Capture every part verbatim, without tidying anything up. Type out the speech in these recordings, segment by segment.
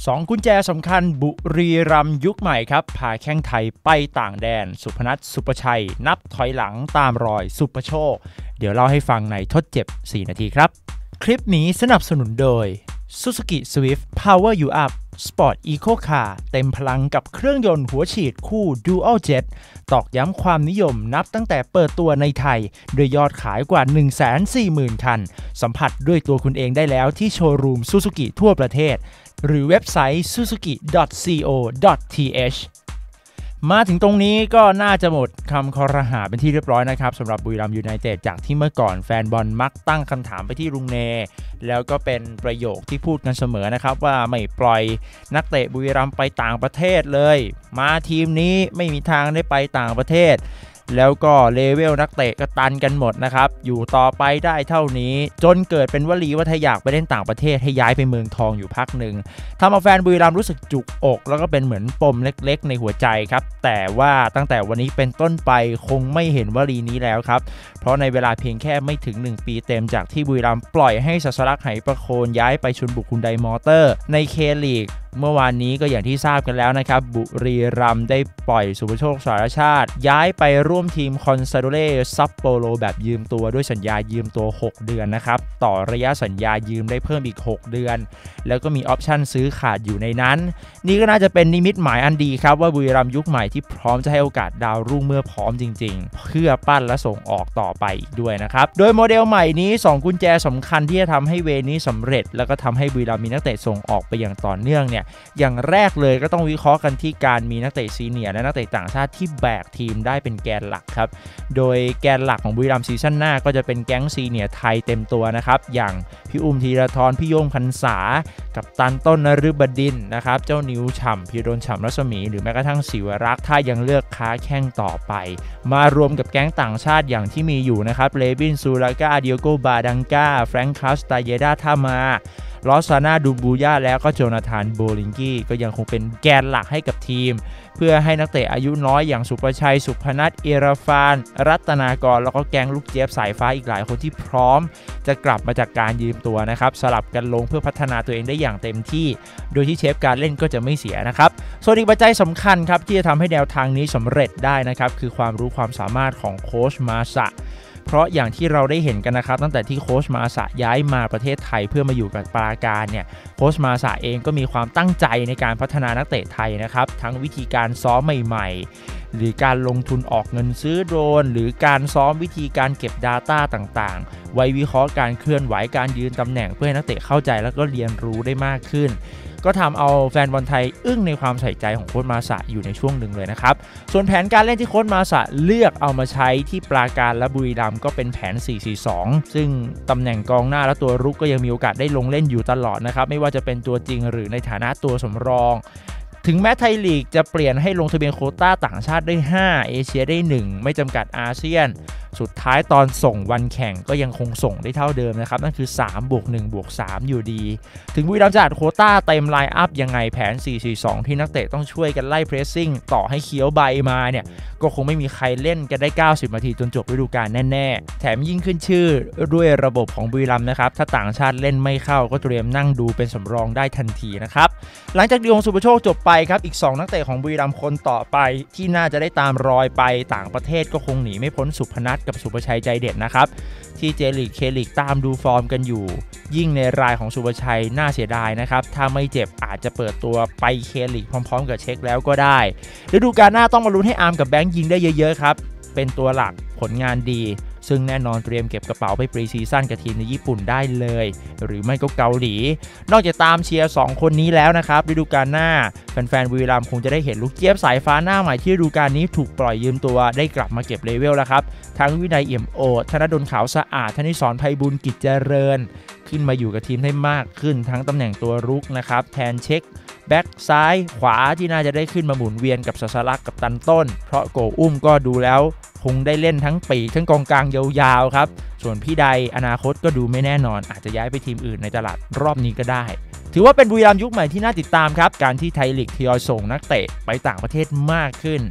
สองกุญแจสำคัญบุรีรัมย์ยุคใหม่ครับพาแข้งไทยไปต่างแดนสุพนัทสุประชัยนับถอยหลังตามรอยสุประโชคเดี๋ยวเล่าให้ฟังในทดเจ็บสี่นาทีครับคลิปนี้สนับสนุนโดย Suzuki Swift Power You Up Sport Eco Car เต็มพลังกับเครื่องยนต์หัวฉีดคู่ Dual Jet ตอกย้ำความนิยมนับตั้งแต่เปิดตัวในไทยด้วยยอดขายกว่า หนึ่งแสนสี่หมื่น คันสัมผัสด้วยตัวคุณเองได้แล้วที่โชว์รูม Suzuki ทั่วประเทศหรือเว็บไซต์ ซูซูกิ ดอท ซี โอ ดอท ที เอช มาถึงตรงนี้ก็น่าจะหมดคำคอรหาเป็นที่เรียบร้อยนะครับสำหรับบุรีรัมย์ยูไนเต็ดจากที่เมื่อก่อนแฟนบอลมักตั้งคำถามไปที่ลุงเนแล้วก็เป็นประโยคที่พูดกันเสมอนะครับว่าไม่ปล่อยนักเตะบุรีรัมย์ไปต่างประเทศเลยมาทีมนี้ไม่มีทางได้ไปต่างประเทศแล้วก็เลเวลนักเตะก็ตันกันหมดนะครับอยู่ต่อไปได้เท่านี้จนเกิดเป็นวลีว่าถ้าอยากไปเล่นต่างประเทศให้ย้ายไปเมืองทองอยู่พักหนึ่งทำเอาแฟนบุรีรัมย์รู้สึกจุกอกแล้วก็เป็นเหมือนปมเล็กๆในหัวใจครับแต่ว่าตั้งแต่วันนี้เป็นต้นไปคงไม่เห็นวลีนี้แล้วครับเพราะในเวลาเพียงแค่ไม่ถึงหนึ่งปีเต็มจากที่บุรีรัมย์ปล่อยให้ศัสลักไหประโคนย้ายไปชลบุรีฮุนไดมอเตอร์ในเคลีกเมื่อวานนี้ก็อย่างที่ทราบกันแล้วนะครับบุรีรัมย์ได้ปล่อยสุภโชคสารชาติย้ายไปร่วมทีมคอนซาโดเล่ซัปโปโรแบบยืมตัวด้วยสัญญายืมตัวหกเดือนนะครับต่อระยะสัญญายืมได้เพิ่มอีกหกเดือนแล้วก็มีออปชั่นซื้อขาดอยู่ในนั้นนี่ก็น่าจะเป็นนิมิตหมายอันดีครับว่าบุรีรัมย์ยุคใหม่ที่พร้อมจะให้โอกาสดาวรุ่งเมื่อพร้อมจริงๆเพื่อปั้นและส่งออกต่อไปอีกด้วยนะครับโดยโมเดลใหม่นี้สองกุญแจสำคัญที่จะทำให้เวนี้สำเร็จแล้วก็ทำให้บุรีรัมย์มีนักเตะส่งออกไปอย่างต่อเนื่องเนี่ยอย่างแรกเลยก็ต้องวิเคราะห์กันที่การมีนักเตะซีเนียร์และนักเตะต่างชาติที่แบกทีมได้เป็นแกนหลักครับโดยแกนหลักของบุรีรัมย์ซีซั่นหน้าก็จะเป็นแก๊งซีเนียร์ไทยเต็มตัวนะครับอย่างพี่อุ้มธีรทรพี่โย่งพรรษากับตันต้นนฤบดินทร์นะครับเจ้านิวฉ่ำพีรดลฉ่ำรัศมีหรือแม้กระทั่งศิวรักษ์ถ้ายังเลือกค้าแข้งต่อไปมารวมกับแก๊งต่างชาติอย่างที่มีอยู่นะครับเลวินซูรากาเดียโกบาดังกาแฟรงค์คาสตาเยดาทามาลอสซานาดูบูย่าแล้วก็โจนาธานโบลิงกี้ก็ยังคงเป็นแกนหลักให้กับทีมเพื่อให้นักเตะอายุน้อยอย่างสุประชัยสุพนัทเอราฟานรัตนากรแล้วก็แก๊งลูกเจี๊ยบสายฟ้าอีกหลายคนที่พร้อมจะกลับมาจากการยืมตัวนะครับสลับกันลงเพื่อพัฒนาตัวเองได้อย่างเต็มที่โดยที่เชฟการเล่นก็จะไม่เสียนะครับส่วนอีกปัจจัยสำคัญครับที่จะทำให้แนวทางนี้สำเร็จได้นะครับคือความรู้ความสามารถของโค้ชมาซะเพราะอย่างที่เราได้เห็นกันนะครับตั้งแต่ที่โค้ชมาซะย้ายมาประเทศไทยเพื่อมาอยู่กับปราการเนี่ยโค้ชมาซะเองก็มีความตั้งใจในการพัฒนานักเตะไทยนะครับทั้งวิธีการซ้อมใหม่ๆหรือการลงทุนออกเงินซื้อโดรนหรือการซ้อมวิธีการเก็บ Data ต่างๆไว้วิเคราะห์การเคลื่อนไหวการยืนตำแหน่งเพื่อให้นักเตะเข้าใจแล้วก็เรียนรู้ได้มากขึ้นก็ทำเอาแฟนบอลไทยอึ้งในความใส่ใจของโค้ชมาซะอยู่ในช่วงหนึ่งเลยนะครับส่วนแผนการเล่นที่โค้ชมาซะเลือกเอามาใช้ที่ปราการและบุรีรัมย์ก็เป็นแผน สี่ สี่ สอง ซึ่งตำแหน่งกองหน้าและตัวรุกก็ยังมีโอกาสได้ลงเล่นอยู่ตลอดนะครับไม่ว่าจะเป็นตัวจริงหรือในฐานะตัวสำรองถึงแม้ไทยลีกจะเปลี่ยนให้ลงทะเบียนโควต้าต่างชาติได้ห้าเอเชียได้หนึ่งไม่จำกัดอาเซียนสุดท้ายตอนส่งวันแข่งก็ยังคงส่งได้เท่าเดิมนะครับนั่นคือสามบวกหนึ่งบวกสามอยู่ดีถึงบุรีรัมย์จะอัดโควต้าเต็มไลน์อัพยังไงแผน สี่ สี่ สอง ที่นักเตะต้องช่วยกันไล่เพรสซิ่งต่อให้เคี้ยวใบมาเนี่ยก็คงไม่มีใครเล่นกันได้เก้าสิบนาทีจนจบฤดูกาลแน่ๆแถมยิ่งขึ้นชื่อด้วยระบบของบุรีรัมย์นะครับถ้าต่างชาติเล่นไม่เข้าก็เตรียมนั่งดูเป็นสำรองได้ทันทีนะครับหลังจากดีลของสุภโชคจบไปครับอีกสองนักเตะของบุรีรัมย์คนต่อไปที่น่าจะได้ตามรอยไปต่างประเทศก็คงหนีไม่พ้นสุพนัทกับสุภชัยใจเด็ดนะครับที่เจลีกเคลีกตามดูฟอร์มกันอยู่ยิ่งในรายของสุภชัยน่าเสียดายนะครับถ้าไม่เจ็บอาจจะเปิดตัวไปเคลีกพร้อมๆกับเช็คแล้วก็ได้ฤดูกาลหน้าต้องมาลุ้นให้อาร์มกับแบงค์ยิงได้เยอะๆครับเป็นตัวหลักผลงานดีซึ่งแน่นอนเตรียมเก็บกระเป๋าไปปรีซีซั่นกับทีมในญี่ปุ่นได้เลยหรือไม่ก็เกาหลีนอกจากตามเชียร์สองคนนี้แล้วนะครับฤดูกาลหน้าแฟนๆบุรีรัมย์คงจะได้เห็นลูกเจี๊ยบสายฟ้าหน้าใหม่ที่ฤดูกาลนี้ถูกปล่อยยืมตัวได้กลับมาเก็บเลเวลแล้วครับทั้งวินัยเอี่ยมโอดธนดลขาวสะอาดธนิศรไพบุญกิจเจริญขึ้นมาอยู่กับทีมได้มากขึ้นทั้งตำแหน่งตัวรุกนะครับแทนเช็คแบ็กซ้ายขวาที่น่าจะได้ขึ้นมาหมุนเวียนกับศัสลักกับตันต้นเพราะโกอุ้มก็ดูแล้วคงได้เล่นทั้งปีกทั้งกองกลางยาวๆครับส่วนพี่ใดอนาคตก็ดูไม่แน่นอนอาจจะย้ายไปทีมอื่นในตลาดรอบนี้ก็ได้ถือว่าเป็นบุรีรัมย์ยุคใหม่ที่น่าติดตามครับการที่ไทยลีกทยอยส่งนักเตะไปต่างประเทศมากขึ้น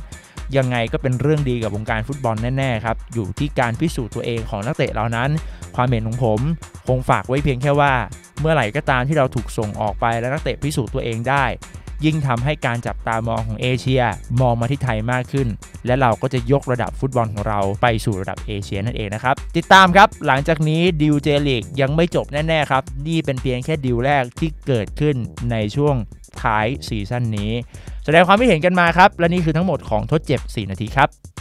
ยังไงก็เป็นเรื่องดีกับวงการฟุตบอลแน่ๆครับอยู่ที่การพิสูจน์ตัวเองของนักเตะเหล่านั้นความเห็นของผมคงฝากไว้เพียงแค่ว่าเมื่อไหร่ก็ตามที่เราถูกส่งออกไปและนักเตะพิสูจน์ตัวเองได้ยิ่งทำให้การจับตามองของเอเชียมองมาที่ไทยมากขึ้นและเราก็จะยกระดับฟุตบอลของเราไปสู่ระดับเอเชียนั่นเองนะครับติดตามครับหลังจากนี้ดิวเจลีกยังไม่จบแน่ๆครับนี่เป็นเพียงแค่ดิวแรกที่เกิดขึ้นในช่วงท้ายซีซั่นนี้แสดงความคิดเห็นกันมาครับและนี่คือทั้งหมดของทดเจ็บสี่นาทีครับ